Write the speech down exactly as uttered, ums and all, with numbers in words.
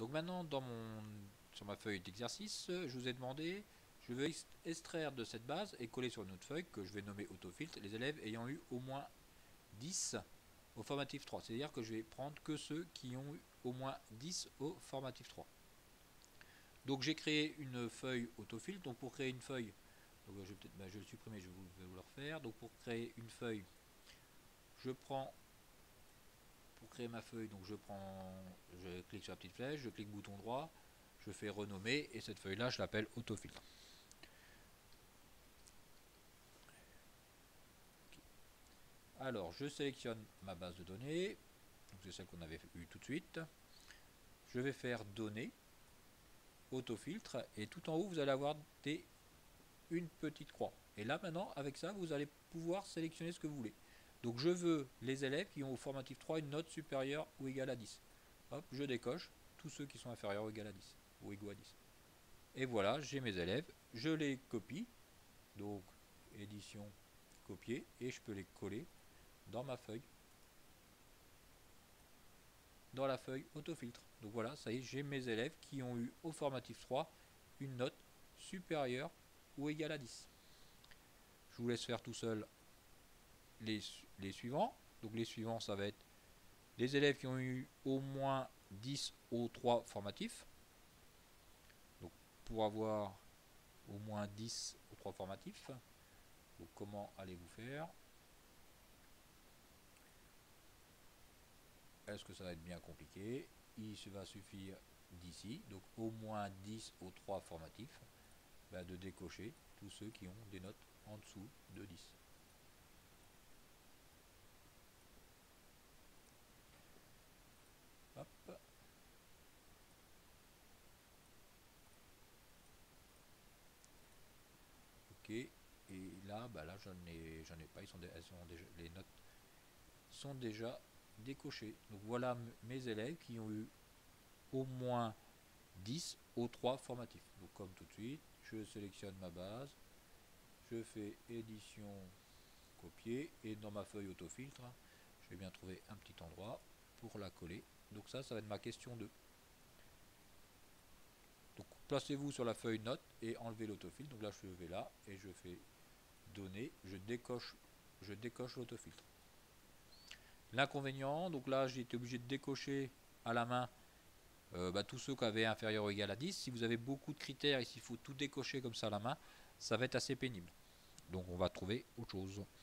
Donc maintenant, dans mon, sur ma feuille d'exercice, je vous ai demandé, je veux extraire de cette base et coller sur une autre feuille que je vais nommer autofiltre les élèves ayant eu au moins dix au formatif trois. C'est-à-dire que je vais prendre que ceux qui ont eu au moins dix au formatif trois. Donc j'ai créé une feuille autofiltre. Donc pour créer une feuille, donc je vais peut-être bah, je vais le supprimer, je vais vous, vais vous le refaire. Donc pour créer une feuille, je prends pour créer ma feuille, donc je prends, je clique sur la petite flèche, je clique bouton droit, je fais renommer et cette feuille là je l'appelle autofiltre. Alors je sélectionne ma base de données, c'est celle qu'on avait vue tout de suite. Je vais faire données, autofiltre, et tout en haut vous allez avoir des, une petite croix. Et là maintenant avec ça vous allez pouvoir sélectionner ce que vous voulez. Donc je veux les élèves qui ont au formatif trois une note supérieure ou égale à dix. Hop, je décoche tous ceux qui sont inférieurs ou égales à dix ou égaux à dix. Et voilà, j'ai mes élèves, je les copie, donc édition, copier, et je peux les coller dans ma feuille, dans la feuille autofiltre. Donc voilà, ça y est, j'ai mes élèves qui ont eu au formatif trois une note supérieure ou égale à dix. Je vous laisse faire tout seul les, les suivants. Donc les suivants, ça va être les élèves qui ont eu au moins dix au trois formatif. Donc pour avoir au moins dix au trois formatif, donc comment allez-vous faire? Est-ce que ça va être bien compliqué? Il va suffire d'ici, donc au moins dix au trois formatif, bah de décocher tous ceux qui ont des notes en dessous de dix. Hop. Ok. Et là, bah là j'en ai, j'en ai pas. Ils sont, elles sont déjà, les notes sont déjà décochées. Donc voilà mes élèves qui ont eu au moins dix au trois formatif. Donc comme tout de suite, je sélectionne ma base, je fais édition, copier, et dans ma feuille autofiltre, je vais bien trouver un petit endroit pour la coller. Donc ça, ça va être ma question deux. Donc placez-vous sur la feuille note et enlevez l'autofiltre. Donc là, je vais là et je fais donner, je décoche, je décoche l'autofiltre. L'inconvénient, donc là, j'ai été obligé de décocher à la main euh, bah, tous ceux qui avaient inférieur ou égal à dix. Si vous avez beaucoup de critères et s'il faut tout décocher comme ça à la main, ça va être assez pénible. Donc on va trouver autre chose.